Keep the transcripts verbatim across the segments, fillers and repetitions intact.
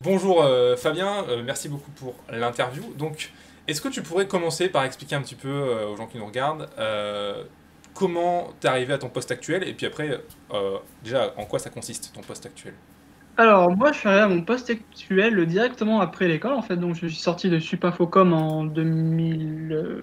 Bonjour euh, Fabien, euh, merci beaucoup pour l'interview. Donc, est-ce que tu pourrais commencer par expliquer un petit peu euh, aux gens qui nous regardent euh, comment t'es arrivé à ton poste actuel et puis après, euh, déjà, en quoi ça consiste ton poste actuel? Alors, moi, je suis arrivé à mon poste actuel directement après l'école, en fait. Donc, je suis sorti de Supinfocom en deux mille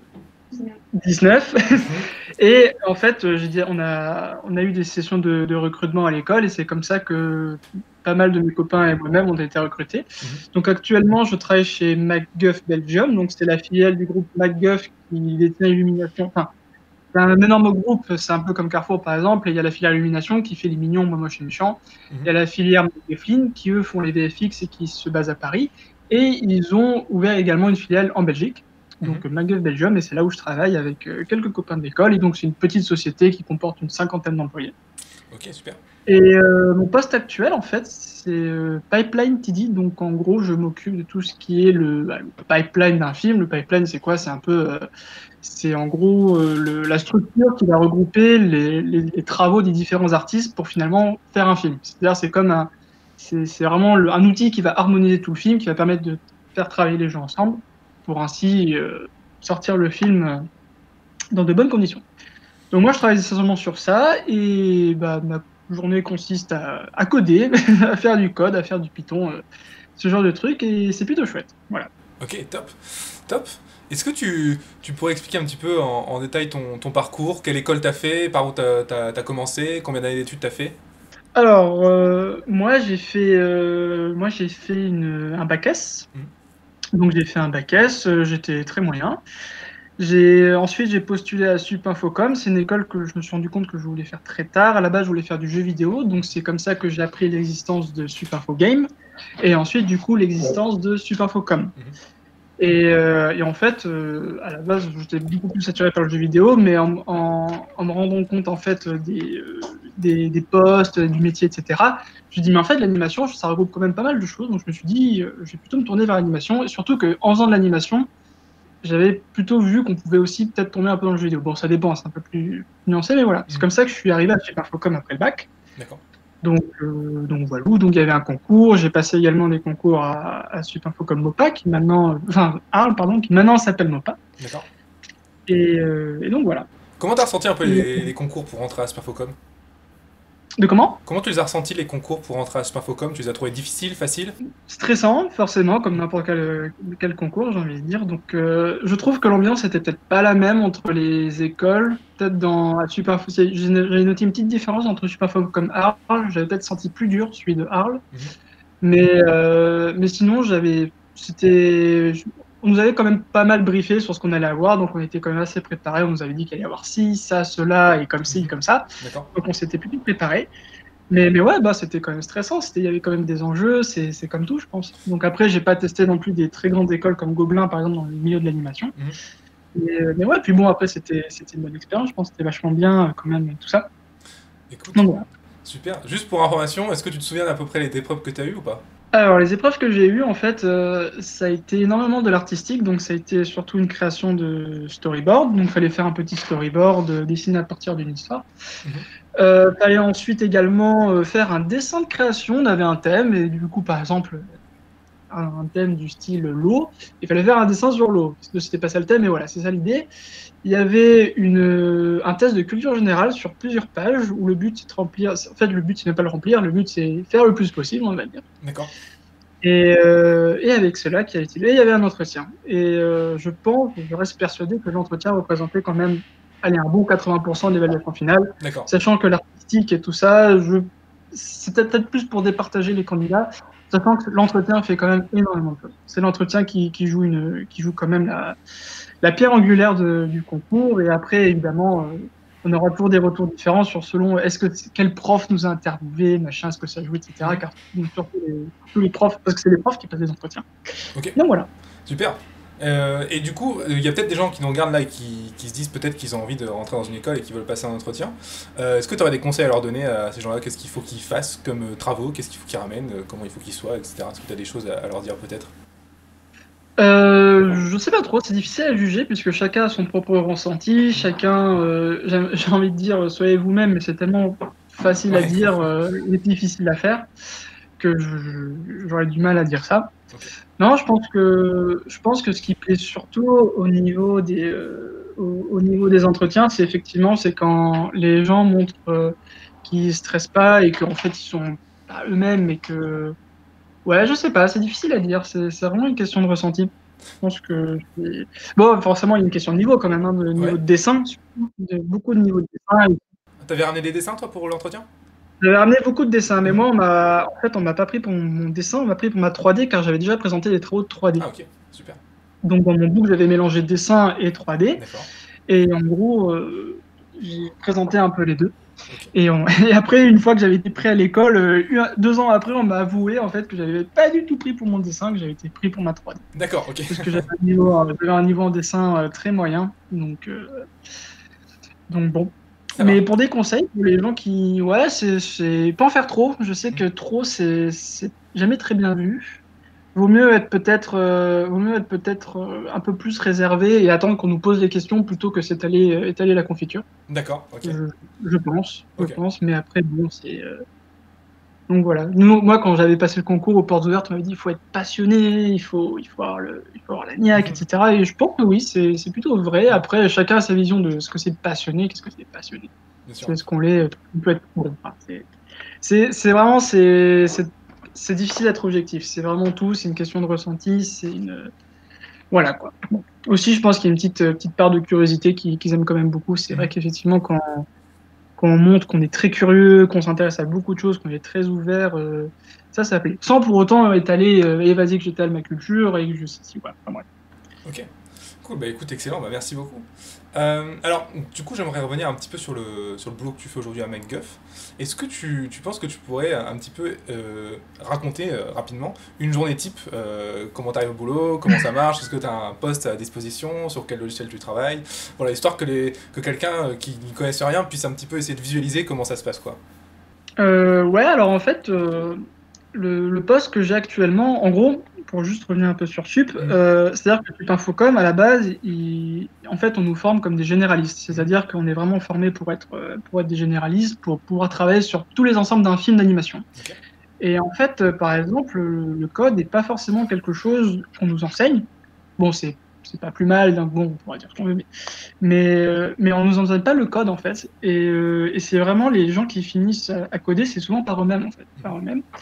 dix-neuf. Mhm, Et en fait, euh, j'ai dit, on a, on a eu des sessions de, de recrutement à l'école et c'est comme ça que pas mal de mes copains et moi-même ont été recrutés. mhm, Donc, actuellement, je travaille chez MacGuff Belgium. Donc, c'était la filiale du groupe MacGuff qui détient Illumination. Enfin, c'est un énorme groupe, c'est un peu comme Carrefour par exemple, et il y a la filière Illumination qui fait les mignons, moi, moi je suis méchant. Il y mhm, a la filière Flynn qui eux font les V F X et qui se basent à Paris. Et ils ont ouvert également une filiale en Belgique, mhm. donc MacGuff Belgium, et c'est là où je travaille avec euh, quelques copains de l'école. Et donc c'est une petite société qui comporte une cinquantaine d'employés. Ok, super. Et euh, mon poste actuel, en fait, c'est euh, Pipeline T D. Donc, en gros, je m'occupe de tout ce qui est le, bah, le pipeline d'un film. Le pipeline, c'est quoi? C'est un peu, euh, c'est en gros euh, le- la structure qui va regrouper les, les- les travaux des différents artistes pour finalement faire un film. C'est-à-dire, c'est comme un, c'est c'est vraiment le- un outil qui va harmoniser tout le film, qui va permettre de faire travailler les gens ensemble pour ainsi euh, sortir le film euh, dans de bonnes conditions. Donc moi, je travaille essentiellement sur ça et bah, ma journée consiste à, à coder, à faire du code, à faire du Python, euh, ce genre de trucs et c'est plutôt chouette. Voilà. Ok, top. Top. Est-ce que tu, tu pourrais expliquer un petit peu en, en détail ton, ton parcours, quelle école t'as fait, par où t'as, t'as, t'as commencé, combien d'années d'études t'as fait? Alors, euh, moi, j'ai fait, euh, moi, j'ai fait une, un bac S. Mhm, Donc, j'ai fait un bac S, euh, j'étais très moyen. J'ai, ensuite, j'ai postulé à Supinfocom. C'est une école que je me suis rendu compte que je voulais faire très tard. À la base, je voulais faire du jeu vidéo. Donc, c'est comme ça que j'ai appris l'existence de Supinfo Game. Et ensuite, du coup, l'existence de Supinfocom. mhm. Et, euh, et en fait, euh, à la base, j'étais beaucoup plus attiré par le jeu vidéo, mais en, en, en me rendant compte en fait des, euh, des, des postes, du métier, et cetera, je me dis, mais en fait, l'animation, ça regroupe quand même pas mal de choses. Donc, je me suis dit, euh, je vais plutôt me tourner vers l'animation. Et surtout qu'en faisant de l'animation, j'avais plutôt vu qu'on pouvait aussi peut-être tourner un peu dans le jeu vidéo. Bon, ça dépend, c'est un peu plus nuancé, mais voilà. C'est Mhm. comme ça que je suis arrivé à Superfocom après le bac. D'accord. Donc, euh, donc voilà, donc il y avait un concours. J'ai passé également des concours à, à Supinfocom MOPA, qui maintenant, euh, enfin, Arles, pardon, qui maintenant s'appelle MOPA. D'accord. Et, euh, et donc voilà. Comment t'as ressenti un peu Et les, les concours pour rentrer à Superfocom? de comment? Comment tu les as ressentis les concours pour rentrer à Superfocom? Tu les as trouvés difficiles, faciles? Stressant, forcément, comme n'importe quel, quel concours, j'ai envie de dire. Donc, euh, je trouve que l'ambiance était peut-être pas la même entre les écoles. Peut-être dans à Superfo, j'ai j'ai noté une petite différence entre Superfocom Arles. J'avais peut-être senti plus dur celui de Arles. Mhm. Mais, euh, mais sinon, j'avais, c'était, on nous avait quand même pas mal briefé sur ce qu'on allait avoir, donc on était quand même assez préparés. On nous avait dit qu'il allait y avoir ci, ça, cela, et comme ci, Mhm. comme ça. D'accord. Donc on s'était plutôt préparé. Mais, mais ouais, bah, c'était quand même stressant. C'était, il y avait quand même des enjeux. C'est, c'est comme tout, je pense. Donc après, j'ai pas testé non plus des très grandes écoles comme Gobelin, par exemple, dans le milieu de l'animation. Mhm. Mais, mais ouais, puis bon, après, c'était, c'était une bonne expérience. Je pense que c'était vachement bien, euh, quand même, et tout ça. Écoute, Donc voilà. super. Juste pour information, est-ce que tu te souviens d'à peu près les épreuves que tu as eues ou pas? Alors, les épreuves que j'ai eues, en fait, euh, ça a été énormément de l'artistique, donc ça a été surtout une création de storyboard, donc il fallait faire un petit storyboard euh, dessiné à partir d'une histoire. Mhm. Euh, fallait ensuite également euh, faire un dessin de création, on avait un thème, et du coup, par exemple, un, un thème du style l'eau, il fallait faire un dessin sur l'eau. C'était pas ça le thème, mais voilà, c'est ça l'idée. Il y avait une, un test de culture générale sur plusieurs pages, où le but c'est de remplir, en fait, le but c'est ne pas le remplir, le but c'est faire le plus possible, on va dire. D'accord. Et, euh, et avec cela qui a été, et il y avait un entretien. Et euh, je pense, je reste persuadé que l'entretien représentait quand même, allez, un bon quatre-vingts pour cent de l'évaluation finale, D'accord. sachant que l'artistique et tout ça, je, c'était peut-être plus pour départager les candidats, sachant que l'entretien fait quand même énormément de choses. C'est l'entretien qui, qui joue une, qui joue quand même la, la pierre angulaire de- du concours. Et après, évidemment, euh, on aura toujours des retours différents sur selon est-ce que quel prof nous a interviewé, machin, est-ce que ça joue, et cetera. Mhm. Car surtout les, tous les profs, parce que c'est les profs qui passent les entretiens. Ok. Donc voilà. Super. Euh, et du coup, il y a peut-être des gens qui nous regardent là et qui, qui se disent peut-être qu'ils ont envie de rentrer dans une école et qui veulent passer un entretien. Euh, Est-ce que tu aurais des conseils à leur donner à ces gens-là? Qu'est-ce qu'il faut qu'ils fassent comme euh, travaux? Qu'est-ce qu'il faut qu'ils ramènent? euh, Comment il faut qu'ils soient, et cetera. Est-ce que tu as des choses à, à leur dire peut-être? Euh, je sais pas trop, c'est difficile à juger puisque chacun a son propre ressenti, chacun, euh, j'ai j'ai envie de dire, soyez vous-même, mais c'est tellement facile à Ouais. dire euh, et difficile à faire. que je- j'aurais du mal à dire ça. Ok. Non, je pense que je pense que ce qui plaît surtout au niveau des euh, au, au niveau des entretiens, c'est effectivement c'est quand les gens montrent euh, qu'ils stressent pas et qu'en fait ils sont pas eux-mêmes et que ouais, je sais pas, c'est difficile à dire. C'est c'est vraiment une question de ressenti. Je pense que c'est- bon, forcément il y a une question de niveau quand même, hein, de niveau Ouais. de dessin, surtout, de beaucoup de niveaux de dessin. T'avais ramené des dessins, toi, pour l'entretien? J'avais ramené beaucoup de dessins, mais Mhm. moi on m'a en fait on m'a pas pris pour mon dessin, on m'a pris pour ma trois D car j'avais déjà présenté des travaux de trois D. Ah, ok, super. Donc dans mon book, j'avais mélangé dessin et trois D. D'accord. Et en gros, euh, j'ai présenté un peu les deux. Ok. Et, on- et après, une fois que j'avais été pris à l'école, euh, une- deux ans après, on m'a avoué en fait que j'avais pas du tout pris pour mon dessin, que j'avais été pris pour ma trois D. D'accord, ok. Parce que j'avais un niveau, euh, j'avais un niveau en dessin euh, très moyen. Donc, euh, donc bon. Ça Mais va. pour des conseils, pour les gens qui. Ouais, c'est c'est- pas en faire trop. Je sais Mhm. que trop, c'est c'est jamais très bien vu. Vaut mieux être peut-être euh, vaut mieux être peut-être euh, un peu plus réservé et attendre qu'on nous pose des questions plutôt que s'étaler euh, étaler la confiture. D'accord, ok. Je, je pense, je Ok. pense, mais après bon, c'est euh, donc voilà. Nous, moi, quand j'avais passé le concours aux portes ouvertes, on m'avait dit il faut être passionné, il faut il faut avoir le, il faut avoir la niaque, Mhm. et cetera. Et je pense que oui, c'est c'est plutôt vrai. Après, chacun a sa vision de ce que c'est passionné, qu'est-ce que c'est passionné. Bien sûr. C'est ce qu'on l'est, on peut être bon. Enfin, c'est c'est c'est vraiment c'est c'est c'est difficile d'être objectif. C'est vraiment tout. C'est une question de ressenti. C'est une voilà quoi. Bon. Aussi, je pense qu'il y a une petite, euh, petite part de curiosité qui- qu'ils aiment quand même beaucoup. C'est vrai Mhm. qu'effectivement, quand, quand on montre qu'on est très curieux, qu'on s'intéresse à beaucoup de choses, qu'on est très ouvert, euh, ça, ça plaît. Sans pour autant étaler, euh, et vas-y que j'étale ma culture et que je sais si, voilà. Enfin, bref. Ok. Cool, bah écoute, excellent, bah merci beaucoup. Euh, alors, du coup, j'aimerais revenir un petit peu sur le, sur le boulot que tu fais aujourd'hui à MacGuff. Est-ce que tu, tu penses que tu pourrais un petit peu euh, raconter euh, rapidement une journée type, euh, comment tu arrives au boulot, comment ça marche, est-ce que tu as un poste à disposition, sur quel logiciel tu travailles, voilà, histoire que, les, que quelqu'un euh, qui n'y connaisse rien puisse un petit peu essayer de visualiser comment ça se passe, quoi. Euh, ouais, alors en fait, euh, le, le poste que j'ai actuellement, en gros, pour juste revenir un peu sur Sup, Mhm, euh, c'est-à-dire que Sup Infocom, à la base, il- en fait, on nous forme comme des généralistes. mhm, C'est-à-dire qu'on est vraiment formé pour être, euh, pour être des généralistes, pour pouvoir travailler sur tous les ensembles d'un film d'animation. ok. Et en fait, euh, par exemple, le, le code n'est pas forcément quelque chose qu'on nous enseigne. Bon, c'est c'est pas plus mal, donc bon, on pourra dire ce qu'on veut, mais, mais, euh, mais on nous enseigne pas le code, en fait. Et, euh, et c'est vraiment les gens qui finissent à, à coder, c'est souvent par eux-mêmes, en fait, par Mhm. eux-mêmes.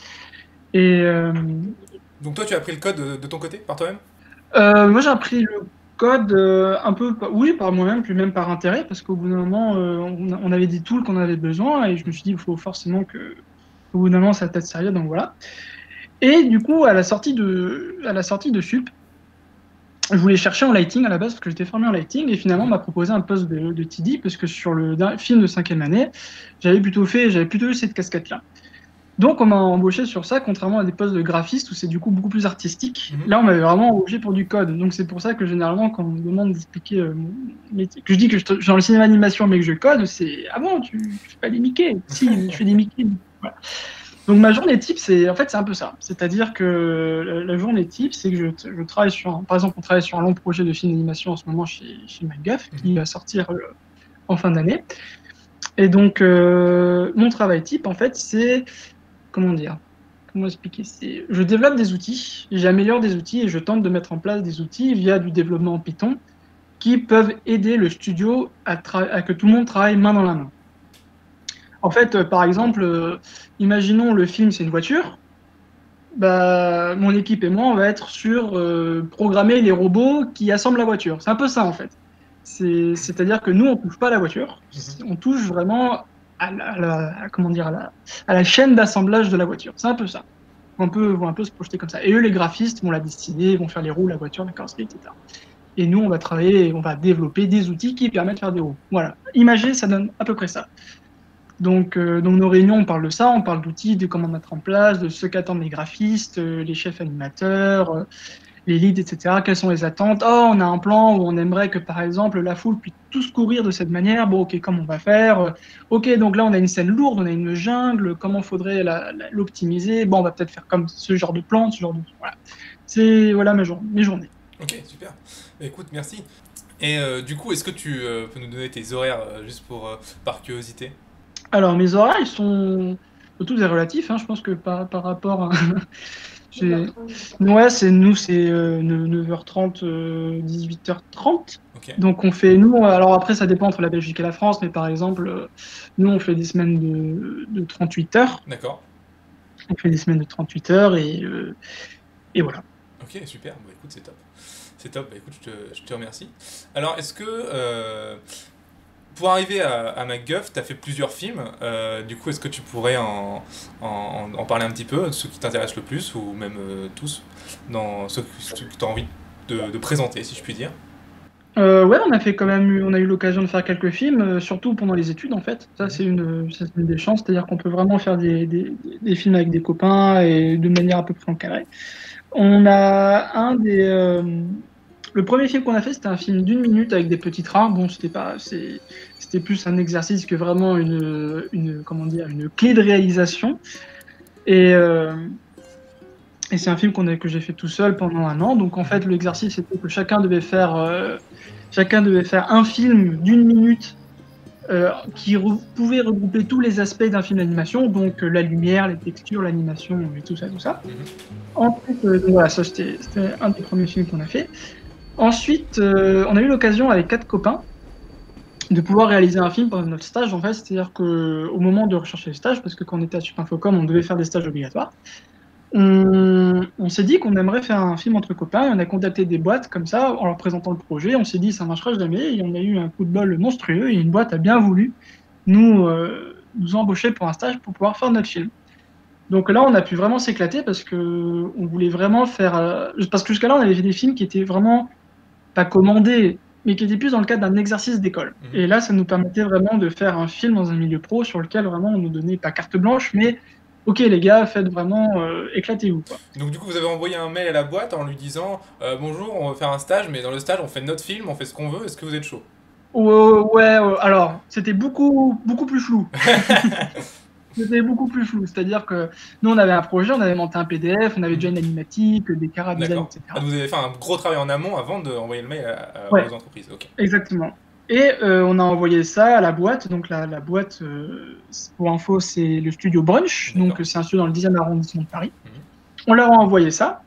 Et euh, Donc toi, tu as appris le code de, de ton côté, par toi-même? euh, moi, j'ai appris le code euh, un peu, par- oui, par moi-même, puis même par intérêt, parce qu'au bout d'un moment, euh, on, a- on avait des tools qu'on avait besoin, et je me suis dit, il faut forcément que, au bout d'un moment, ça tête sérieux, donc voilà. Et du coup, à la sortie de, à la sortie de Sup, je voulais chercher en lighting à la base parce que j'étais formé en lighting et finalement on Mhm. m'a proposé un poste de, de T D parce que sur le der- film de cinquième année, j'avais plutôt fait, j'avais plutôt eu cette casquette-là. Donc on m'a embauché sur ça, contrairement à des postes de graphiste où c'est du coup beaucoup plus artistique. Mhm. Là on m'avait vraiment embauché pour du code. Donc c'est pour ça que généralement quand on me demande d'expliquer euh, mon métier, que je dis que je suis dans le cinéma animation mais que je code, c'est ah bon tu, tu fais pas des Mickey? Si je fais des Mickey. Voilà. Donc ma journée type, c'est en fait c'est un peu ça. C'est-à-dire que la, la journée type, c'est que je, je travaille sur, un- par exemple, on travaille sur un long projet de film d'animation en ce moment chez, chez MacGuff Mhm. qui va sortir euh, en fin d'année. Et donc euh, mon travail type, en fait, c'est comment dire, comment expliquer, c'est je développe des outils, j'améliore des outils et je tente de mettre en place des outils via du développement en Python qui peuvent aider le studio à, tra- à que tout le monde travaille main dans la main. En fait, euh, par exemple, euh, imaginons le film, c'est une voiture. Bah, mon équipe et moi, on va être sur euh, programmer les robots qui assemblent la voiture. C'est un peu ça, en fait. C'est, c'est-à-dire que nous, on touche pas à la voiture, Mhm. on touche vraiment à la, à la- à- comment dire, à la, à la chaîne d'assemblage de la voiture. C'est un peu ça. On peut, vont un peu se projeter comme ça. Et eux, les graphistes, vont la dessiner, vont faire les roues, la voiture, la carrosserie, et cetera. Et nous, on va travailler, on va développer des outils qui permettent de faire des roues. Voilà. Imagez, ça donne à peu près ça. Donc, euh, dans nos réunions, on parle de ça, on parle d'outils, de comment mettre en place, de ce qu'attendent les graphistes, euh, les chefs animateurs, euh, les leads, et cetera. Quelles sont les attentes? Oh, on a un plan où on aimerait que, par exemple, la foule puisse tous courir de cette manière. Bon, ok, comment on va faire? Euh, Ok, donc là, on a une scène lourde, on a une jungle. Comment faudrait la- la- l'optimiser? Bon, on va peut-être faire comme ce genre de plan, ce genre de... Voilà. C'est, voilà mes, jour- mes journées. Ok, super. Bah, écoute, merci. Et euh, du coup, est-ce que tu euh, peux nous donner tes horaires, euh, juste pour, euh, par curiosité? Alors, mes horaires, ils sont... tout est relatif, hein, je pense que par, par rapport à... j'ai- Ouais, c'est nous, c'est euh, neuf heures trente, euh, dix-huit heures trente. Ok, Donc on fait, nous, alors après ça dépend entre la Belgique et la France, mais par exemple, euh, nous on fait des semaines de, de trente-huit heures. d'accord. On fait des semaines de trente-huit heures et, euh, et voilà. Ok, super. Bah écoute, c'est top. C'est top. Bah écoute, je te, je te remercie. Alors, est-ce que euh, pour arriver à, à MacGuff, tu as fait plusieurs films. Euh, du coup, est-ce que tu pourrais en, en, en parler un petit peu, de ceux qui t'intéressent le plus, ou même euh, tous, dans ceux que, que tu as envie de, de présenter, si je puis dire? Euh, ouais, on a fait quand même eu, on a eu l'occasion de faire quelques films, euh, surtout pendant les études en fait. Ça, Mhm. c'est une, ça, c'est une des chances, c'est-à-dire qu'on peut vraiment faire des, des, des films avec des copains et de manière à peu près encadrée. On a un des, euh, le premier film qu'on a fait, c'était un film d'une minute avec des petits trains. Bon, c'était pas, c'est, c'était plus un exercice que vraiment une, une, comment dire, une clé de réalisation. Et, euh, et c'est un film qu'on a, que j'ai fait tout seul pendant un an. Donc en Mhm. fait, l'exercice c'était que chacun devait faire, euh, chacun devait faire un film d'une minute euh, qui re- pouvait regrouper tous les aspects d'un film d'animation, donc euh, la lumière, les textures, l'animation et tout ça, tout ça. Mhm. Ensuite, euh, donc voilà, ça c'était c'était un des premiers films qu'on a fait. Ensuite, euh, on a eu l'occasion avec quatre copains de pouvoir réaliser un film pendant notre stage. En fait, c'est-à-dire que au moment de rechercher les stages, parce que quand on était à Supinfocom, on devait faire des stages obligatoires. On, on s'est dit qu'on aimerait faire un film entre copains et on a contacté des boîtes comme ça en leur présentant le projet. On s'est dit ça marchera jamais et on a eu un coup de bol monstrueux et une boîte a bien voulu nous, euh, nous embaucher pour un stage pour pouvoir faire notre film. Donc là, on a pu vraiment s'éclater parce que on voulait vraiment faire. euh, parce que jusqu'à là, on avait fait des films qui étaient vraiment pas commandés, mais qui étaient plus dans le cadre d'un exercice d'école. Mhm. Et là, ça nous permettait vraiment de faire un film dans un milieu pro sur lequel vraiment on nous donnait pas carte blanche, mais ok les gars, faites vraiment euh, éclatez-vous quoi. Donc du coup, vous avez envoyé un mail à la boîte en lui disant euh, bonjour, on va faire un stage, mais dans le stage, on fait notre film, on fait ce qu'on veut. Est-ce que vous êtes chaud? Ouais, ouais, ouais, alors c'était beaucoup beaucoup plus flou. C'était beaucoup plus flou. C'est-à-dire que nous, on avait un projet, on avait monté un P D F, on avait déjà Mhm. une animatique, des cara design, D'accord. Ah, et cetera. vous avez fait un gros travail en amont avant d'envoyer le mail à- à- Ouais, aux entreprises. Ok. exactement. Et euh, on a envoyé ça à la boîte. Donc la, la boîte, euh, pour info, c'est le studio Brunch. Donc D'accord. euh, c'est un studio dans le dixième arrondissement de Paris. Mhm. On leur a envoyé ça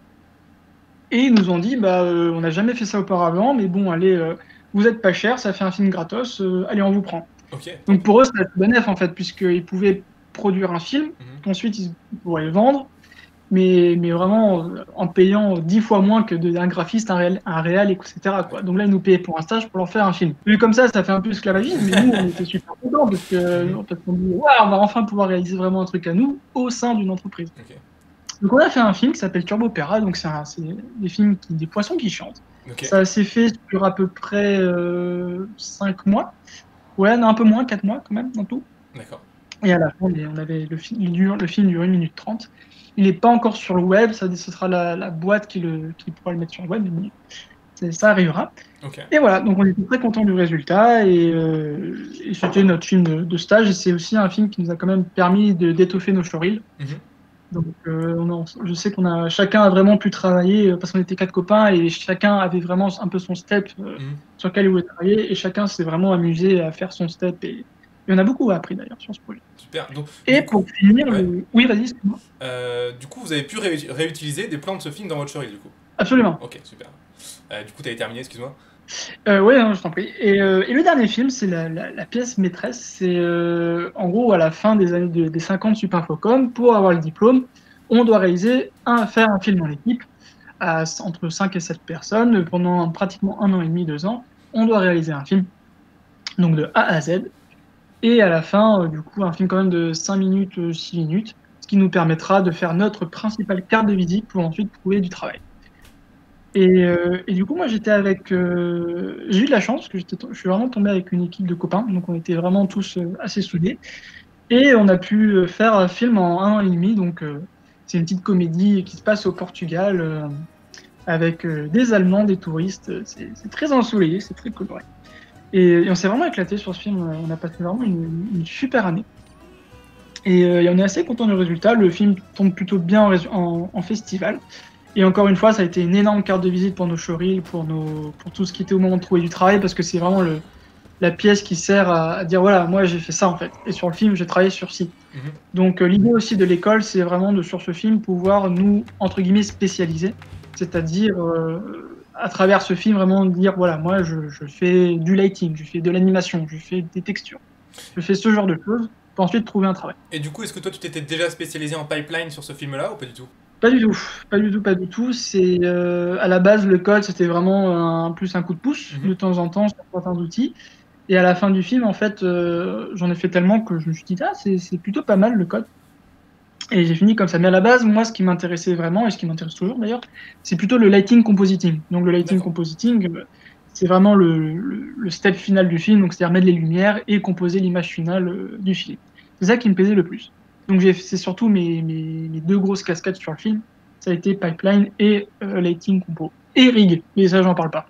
et ils nous ont dit, bah, euh, on n'a jamais fait ça auparavant, mais bon, allez, euh, vous êtes pas cher, ça fait un film gratos, euh, allez, on vous prend. Ok, top. Donc pour eux, c'était tout bénef en fait, puisqu'ils pouvaient produire un film Mhm. qu'ensuite ils pourraient le vendre, mais, mais vraiment euh, en payant dix fois moins que de- d'un graphiste, un réel, un réal, et cetera quoi. Donc là, ils nous payaient pour un stage pour leur faire un film. Vu comme ça, ça fait un peu esclavagisme, mais nous, on était super contents parce que, Mhm. parce qu'on dit, waouh, on va enfin pouvoir réaliser vraiment un truc à nous au sein d'une entreprise. Ok. Donc on a fait un film qui s'appelle Turbo Opéra, donc c'est un- c'est des films qui, des poissons qui chantent. Ok. Ça s'est fait sur à peu près euh, cinq mois. Ouais, non, un peu moins, quatre mois quand même, en tout. D'accord. Et à la fin, on avait le, film, il dure, le film dure une minute trente. Il n'est pas encore sur le web, ça, ce sera la, la boîte qui, le, qui pourra le mettre sur le web, mais bon, c'est- ça arrivera. Ok. Et voilà, donc on était très contents du résultat et, euh, et c'était notre film de, de stage et c'est aussi un film qui nous a quand même permis de- d'étoffer nos showreels. Mhm. Donc euh, on a- je sais qu'on a chacun a vraiment pu travailler euh, parce qu'on était quatre copains et chacun avait vraiment un peu son step euh, Mhm. sur lequel il voulait travailler et chacun s'est vraiment amusé à faire son step et, et on a beaucoup appris d'ailleurs sur ce projet. Super. Donc, Et du pour coup, finir, ouais. le... oui, vas-y, excuse-moi. Euh, du coup, vous avez pu ré- réutiliser des plans de ce film dans votre showreel, du coup. Absolument. Ok, super. Euh, du coup, t'avais terminé, excuse-moi. Euh, oui, je t'en prie. Et, euh, et le dernier film, c'est la, la- la pièce maîtresse. C'est euh, en gros à la fin des années de- des cinquante Supinfocom, pour avoir le diplôme, on doit réaliser un, faire un film en équipe à, entre cinq et sept personnes pendant pratiquement un an et demi, deux ans. On doit réaliser un film, donc de A à Z. Et à la fin, euh, du coup, un film quand même de cinq minutes, euh, six minutes, ce qui nous permettra de faire notre principale carte de visite pour ensuite trouver du travail. Et, euh, et du coup, moi, j'étais avec. Euh, j'ai eu de la chance, parce que j'étais, je suis vraiment tombé avec une équipe de copains, donc on était vraiment tous euh, assez soudés. Et on a pu euh, faire un film en un an et demi, donc euh, c'est une petite comédie qui se passe au Portugal, euh, avec euh, des Allemands, des touristes. C'est c'est très ensoleillé, c'est très coloré. Et, et on s'est vraiment éclaté sur ce film, on a passé vraiment une, une super année. Et, euh, et on est assez content du résultat, le film tombe plutôt bien en, résu- en- en festival. Et encore une fois, ça a été une énorme carte de visite pour nos showreels, pour, nos, pour tout ce qui était au moment de trouver du travail, parce que c'est vraiment le, la pièce qui sert à, à dire voilà, moi j'ai fait ça en fait. Et sur le film, j'ai travaillé sur ci. Mhm. Donc euh, l'idée aussi de l'école, c'est vraiment de sur ce film pouvoir nous entre guillemets spécialiser, c'est-à-dire euh, à travers ce film vraiment dire voilà, moi je, je fais du lighting, je fais de l'animation, je fais des textures, je fais ce genre de choses pour ensuite trouver un travail. Et du coup, est-ce que toi, tu t'étais déjà spécialisé en pipeline sur ce film-là ou pas du tout? Pas du tout, pas du tout, pas du tout. C'est euh, à la base le code, c'était vraiment un, plus un coup de pouce Mhm. de temps en temps sur certains outils. Et à la fin du film, en fait, euh, j'en ai fait tellement que je me suis dit ah c'est c'est plutôt pas mal le code. Et j'ai fini comme ça. Mais à la base, moi, ce qui m'intéressait vraiment et ce qui m'intéresse toujours d'ailleurs, c'est plutôt le lighting compositing. Donc le lighting D'accord. compositing, euh, c'est vraiment le, le, le step final du film, donc c'est-à-dire mettre les lumières et composer l'image finale euh, du film. C'est ça qui me plaisait le plus. Donc j'ai- c'est surtout mes, mes, mes deux grosses cascades sur le film. Ça a été pipeline et euh, lighting compo. Et rig, mais ça j'en parle pas.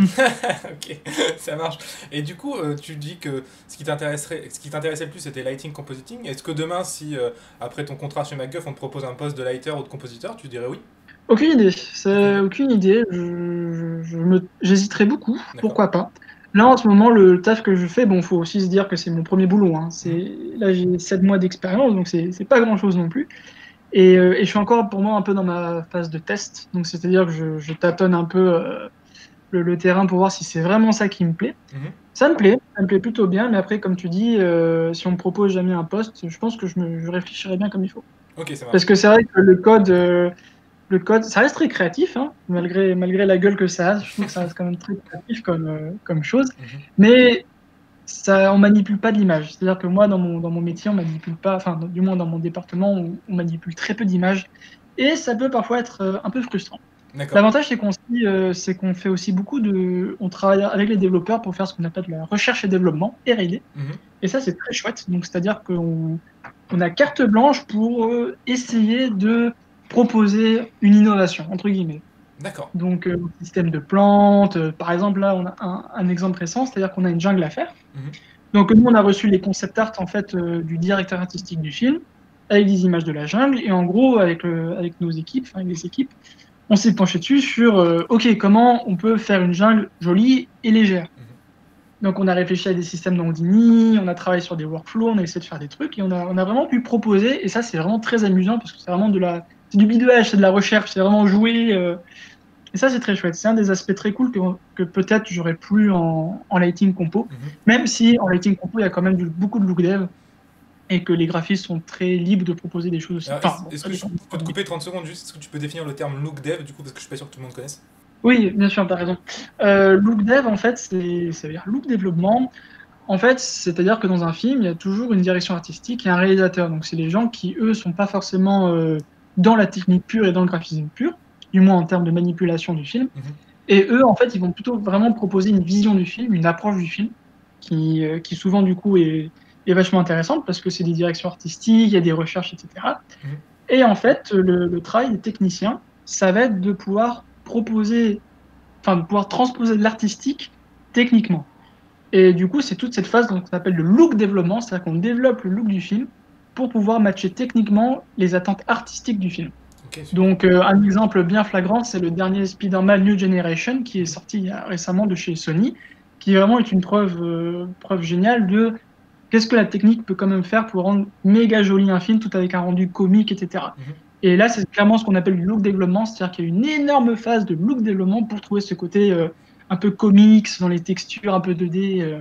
Ok, ça marche. Et du coup, euh, tu dis que ce qui t'intéresserait, ce qui t'intéressait le plus, c'était lighting compositing. Est-ce que demain, si euh, après ton contrat chez MacGuff, on te propose un poste de lighter ou de compositeur, tu dirais oui? Aucune idée, Aucune c'est idée. aucune idée. Je, je, je me, j'hésiterai beaucoup, D'accord. pourquoi pas. Là, en ce moment, le taf que je fais, bon, faut aussi se dire que c'est mon premier boulot, hein. Mhm. C'est, là, j'ai sept mois d'expérience, donc c'est c'est pas grand-chose non plus. Et, euh, et je suis encore, pour moi, un peu dans ma phase de test. Donc, c'est-à-dire que je, je tâtonne un peu euh, le, le terrain pour voir si c'est vraiment ça qui me plaît. Mhm. Ça me plaît, ça me plaît plutôt bien, mais après, comme tu dis, euh, si on me propose jamais un poste, je pense que je, me, je réfléchirai bien comme il faut. Ok, ça Parce marche. que c'est vrai que le code, euh, le code, ça reste très créatif, hein, malgré, malgré la gueule que ça a. Je trouve que ça reste quand même très créatif comme, euh, comme chose. Mhm. Mais ça, on manipule pas de l'image. C'est-à-dire que moi, dans mon, dans mon métier, on manipule pas, enfin, du moins dans mon département, on, on manipule très peu d'images. Et ça peut parfois être euh, un peu frustrant. D'accord. L'avantage, c'est qu'on se- euh, c'est qu'on fait aussi beaucoup de. On travaille avec les développeurs pour faire ce qu'on appelle de la recherche et développement, R et D. Mhm. Et ça, c'est très chouette. Donc, c'est-à-dire qu'on on a carte blanche pour euh, essayer de proposer une innovation, entre guillemets. D'accord. Donc, euh, système de plantes. euh, par exemple, là, on a un, un exemple récent, c'est-à-dire qu'on a une jungle à faire. Mhm. Donc, nous, on a reçu les concept art en fait euh, du directeur artistique du film, avec des images de la jungle. Et en gros, avec, le- avec nos équipes, enfin, avec les équipes, on s'est penché dessus sur euh, OK, comment on peut faire une jungle jolie et légère. Mhm. Donc, on a réfléchi à des systèmes d'Houdini, on a travaillé sur des workflows, on a essayé de faire des trucs et on a, on a vraiment pu proposer. Et ça, c'est vraiment très amusant parce que c'est vraiment de la, c'est du bidouillage, c'est de la recherche, c'est vraiment jouer. euh, et ça, c'est très chouette. C'est un des aspects très cool que, que peut-être j'aurais plus en, en lighting compo. Mhm. Même si en lighting compo, il y a quand même du- beaucoup de look dev et que les graphistes sont très libres de proposer des choses aussi. Alors, Enfin, est-ce bon, est-ce ça que je dépend. peux te couper trente secondes juste? Est-ce que tu peux définir le terme look dev du coup, parce que je suis pas sûr que tout le monde connaisse? Oui, bien sûr, tu as raison. Euh, look dev, en fait, c'est, ça veut dire look développement. En fait, c'est-à-dire que dans un film, il y a toujours une direction artistique et un réalisateur. Donc, c'est les gens qui, eux, sont pas forcément euh, dans la technique pure et dans le graphisme pur, du moins en termes de manipulation du film. Mhm. Et eux, en fait, ils vont plutôt vraiment proposer une vision du film, une approche du film, qui, euh, qui souvent, du coup, est, est vachement intéressante parce que c'est des directions artistiques, il y a des recherches, et cetera. Mhm. Et en fait, le, le travail des techniciens, ça va être de pouvoir proposer, enfin, de pouvoir transposer de l'artistique techniquement. Et du coup, c'est toute cette phase qu'on appelle le look développement, c'est-à-dire qu'on développe le look du film pour pouvoir matcher techniquement les attentes artistiques du film. Ok, super. Donc, euh, un exemple bien flagrant, c'est le dernier Spider-Man New Generation qui est Mhm. sorti il y a récemment de chez Sony, qui vraiment est une preuve, euh, preuve géniale de qu'est-ce que la technique peut quand même faire pour rendre méga joli un film tout avec un rendu comique, et cetera. Mhm. Et là, c'est clairement ce qu'on appelle du look développement, c'est-à-dire qu'il y a une énorme phase de look développement pour trouver ce côté euh, un peu comics dans les textures, un peu deux D. euh.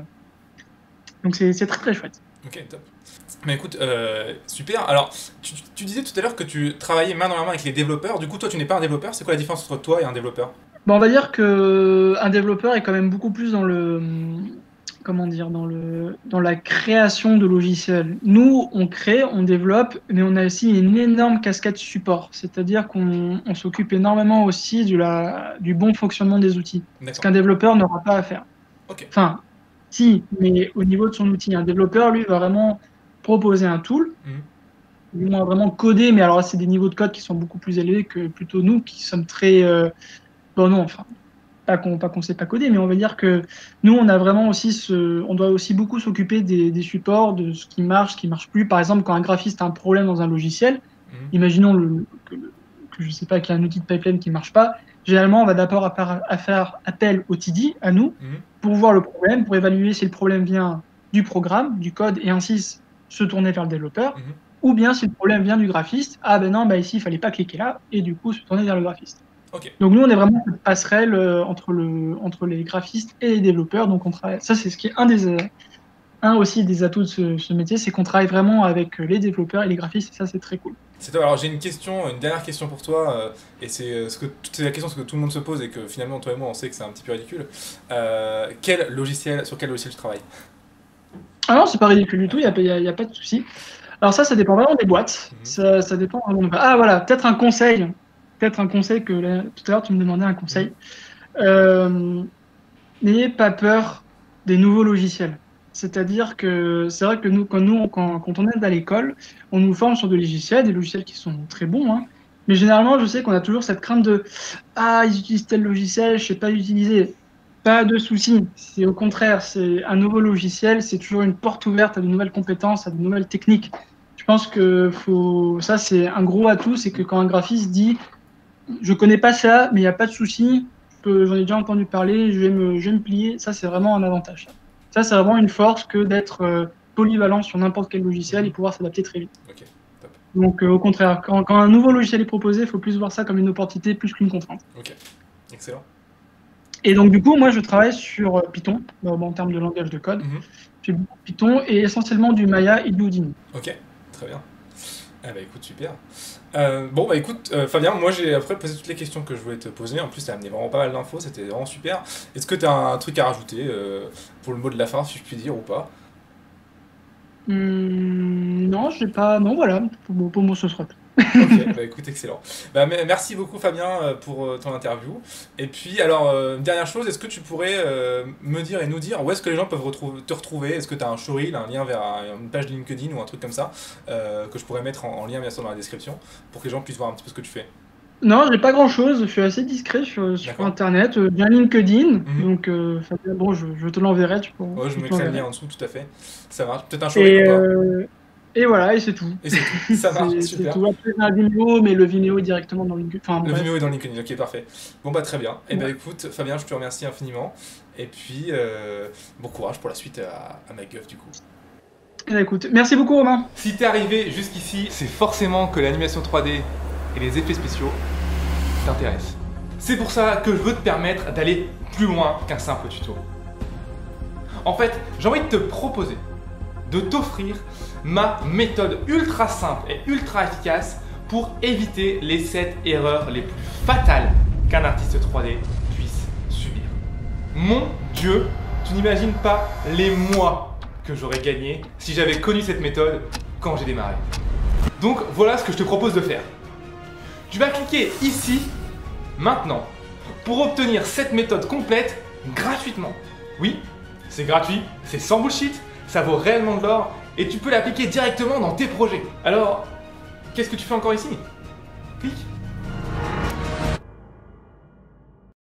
Donc, c'est c'est très très chouette. Ok, top. Mais écoute, euh, super. Alors, tu, tu disais tout à l'heure que tu travaillais main dans la main avec les développeurs. Du coup, toi, tu n'es pas un développeur. C'est quoi la différence entre toi et un développeur? Bon, on va dire que un développeur est quand même beaucoup plus dans le, comment dire, dans le, dans la création de logiciels. Nous, on crée, on développe, mais on a aussi une énorme casquette support. C'est-à-dire qu'on on s'occupe énormément aussi de la, du bon fonctionnement des outils. Ce D'accord. qu'un développeur n'aura pas à faire. Ok. Enfin, si, mais au niveau de son outil, un développeur, lui, va vraiment proposer un tool, Mhm. du moins vraiment coder, mais alors là, c'est des niveaux de code qui sont beaucoup plus élevés que plutôt nous, qui sommes très, euh, bon non, enfin, pas qu'on pas qu'on sait pas coder, mais on va dire que nous, on a vraiment aussi ce, on doit aussi beaucoup s'occuper des, des supports, de ce qui marche, ce qui marche plus. Par exemple, quand un graphiste a un problème dans un logiciel, Mhm. imaginons le, que, le- que je sais pas qu'il y a un outil de pipeline qui marche pas, généralement, on va d'abord faire appel au T D, à nous, mmh. pour voir le problème, pour évaluer si le problème vient du programme, du code, et ainsi se tourner vers le développeur, mmh. ou bien si le problème vient du graphiste, ah ben non, bah ici, il fallait pas cliquer là, et du coup, se tourner vers le graphiste. Okay. Donc nous, on est vraiment cette passerelle euh, entre, le, entre les graphistes et les développeurs, donc on travaille, ça c'est ce qui est un des... Euh, Un aussi des atouts de ce, ce métier, c'est qu'on travaille vraiment avec les développeurs et les graphistes, et ça c'est très cool. C'est top. Alors j'ai une question, une dernière question pour toi, euh, et c'est ce que c'est la question que tout le monde se pose et que finalement toi et moi on sait que c'est un petit peu ridicule. Euh, quel logiciel, sur quel logiciel tu travailles? Ah non, c'est pas ridicule du tout, il n'y a, a, a pas de souci. Alors ça, ça dépend vraiment des boîtes. Mm-hmm. ça, ça dépend vraiment. Ah voilà, peut-être un conseil, peut-être un conseil que là, tout à l'heure tu me demandais un conseil. Mm-hmm. euh, N'ayez pas peur des nouveaux logiciels. C'est-à-dire que c'est vrai que nous, quand, nous quand, quand on est à l'école, on nous forme sur des logiciels, des logiciels qui sont très bons, hein, mais généralement, je sais qu'on a toujours cette crainte de « Ah, ils utilisent tel logiciel, je ne sais pas l'utiliser ». Pas de souci, c'est au contraire, c'est un nouveau logiciel, c'est toujours une porte ouverte à de nouvelles compétences, à de nouvelles techniques. Je pense que faut... ça, c'est un gros atout, c'est que quand un graphiste dit « Je ne connais pas ça, mais il n'y a pas de souci, j'en ai déjà entendu parler, je vais me, je vais me plier », ça, c'est vraiment un avantage. Ça, c'est vraiment une force que d'être euh, polyvalent sur n'importe quel logiciel et pouvoir s'adapter très vite. Okay, top. Donc, euh, au contraire, quand, quand un nouveau logiciel est proposé, il faut plus voir ça comme une opportunité plus qu'une contrainte. Ok, excellent. Et donc, du coup, moi, je travaille sur Python, bon, en termes de langage de code. Mm-hmm. J'ai beaucoup de Python et essentiellement du Maya et de Houdini. Ok, très bien. Ah bah écoute, super. Euh, bon bah écoute, euh, Fabien, moi j'ai après posé toutes les questions que je voulais te poser. En plus, tu as amené vraiment pas mal d'infos, c'était vraiment super. Est-ce que tu as un truc à rajouter euh, pour le mot de la fin, si je puis dire, ou pas? Mmh, non, je sais pas. Non, voilà, pour, pour moi ce sera tout. Ok, bah écoute, excellent. Bah, merci beaucoup Fabien pour ton interview. Et puis alors, euh, dernière chose, est-ce que tu pourrais euh, me dire et nous dire où est-ce que les gens peuvent retrouver, te retrouver? Est-ce que tu as un showreel, un lien vers une page de LinkedIn ou un truc comme ça euh, que je pourrais mettre en, en lien bien sûr dans la description pour que les gens puissent voir un petit peu ce que tu fais? Non, j'ai pas grand chose, je suis assez discret sur, sur internet, euh, bien LinkedIn, mm-hmm. donc euh, Fabien, bon, je, je te l'enverrai. Tu peux, ouais, je tu mettrai le lien en dessous, tout à fait. Ça marche. Peut-être un showreel ou pas euh... Et voilà, et c'est tout. Et c'est tout, ça marche, super. C'est tout. Après, un Vimeo, mais le Vimeo est directement dans LinkedIn. Enfin, le bref. Vimeo est dans LinkedIn, ok, parfait. Bon, bah très bien. Et ouais. bah écoute, Fabien, je te remercie infiniment. Et puis, euh, bon courage pour la suite à, à MacGuff, du coup. Et bah écoute, merci beaucoup, Romain. Si t'es arrivé jusqu'ici, c'est forcément que l'animation trois D et les effets spéciaux t'intéressent. C'est pour ça que je veux te permettre d'aller plus loin qu'un simple tuto. En fait, j'ai envie de te proposer de t'offrir ma méthode ultra simple et ultra efficace pour éviter les sept erreurs les plus fatales qu'un artiste trois D puisse subir. Mon Dieu, tu n'imagines pas les mois que j'aurais gagné si j'avais connu cette méthode quand j'ai démarré. Donc voilà ce que je te propose de faire. Tu vas cliquer ici, maintenant, pour obtenir cette méthode complète gratuitement. Oui, c'est gratuit, c'est sans bullshit, ça vaut réellement de l'or et tu peux l'appliquer directement dans tes projets. Alors, qu'est-ce que tu fais encore ici? Clique.